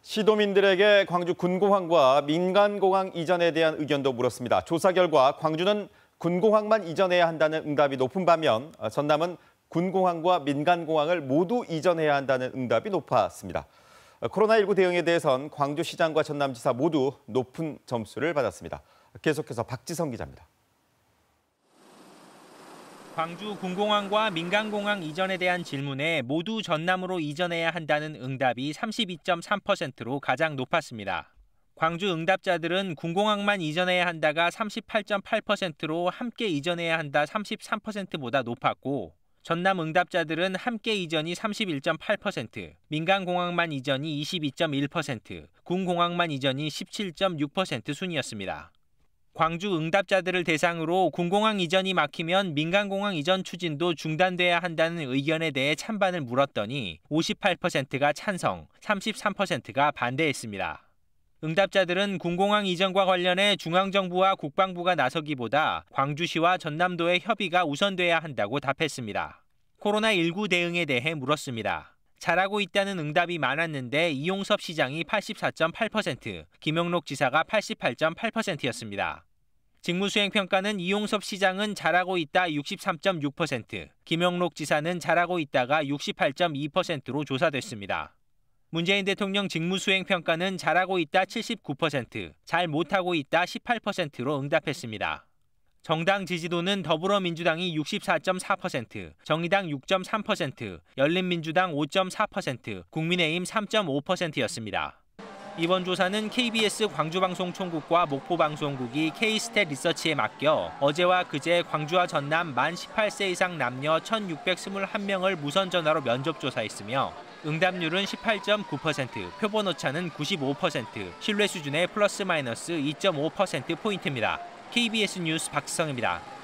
시도민들에게 광주 군공항과 민간공항 이전에 대한 의견도 물었습니다. 조사 결과 광주는 군공항만 이전해야 한다는 응답이 높은 반면 전남은 군공항과 민간공항을 모두 이전해야 한다는 응답이 높았습니다. 코로나19 대응에 대해선 광주시장과 전남지사 모두 높은 점수를 받았습니다. 계속해서 박지성 기자입니다. 광주 군공항과 민간공항 이전에 대한 질문에 모두 전남으로 이전해야 한다는 응답이 32.3%로 가장 높았습니다. 광주 응답자들은 군공항만 이전해야 한다가 38.8%로 함께 이전해야 한다 33%보다 높았고, 전남 응답자들은 함께 이전이 31.8%, 민간공항만 이전이 22.1%, 군공항만 이전이 17.6% 순이었습니다. 광주 응답자들을 대상으로 군공항 이전이 막히면 민간공항 이전 추진도 중단돼야 한다는 의견에 대해 찬반을 물었더니 58%가 찬성, 33%가 반대했습니다. 응답자들은 군공항 이전과 관련해 중앙정부와 국방부가 나서기보다 광주시와 전남도의 협의가 우선돼야 한다고 답했습니다. 코로나19 대응에 대해 물었습니다. 잘하고 있다는 응답이 많았는데 이용섭 시장이 84.8%, 김영록 지사가 88.8%였습니다. 직무수행평가는 이용섭 시장은 잘하고 있다 63.6%, 김영록 지사는 잘하고 있다가 68.2%로 조사됐습니다. 문재인 대통령 직무수행평가는 잘하고 있다 79%, 잘 못하고 있다 18%로 응답했습니다. 정당 지지도는 더불어민주당이 64.4%, 정의당 6.3%, 열린민주당 5.4%, 국민의힘 3.5%였습니다. 이번 조사는 KBS 광주방송총국과 목포방송국이 K스탯 리서치에 맡겨 어제와 그제 광주와 전남 만 18세 이상 남녀 1,621명을 무선전화로 면접조사했으며 응답률은 18.9%, 표본 오차는 95%, 신뢰 수준의 플러스 마이너스 2.5%포인트입니다. KBS 뉴스 박지성입니다.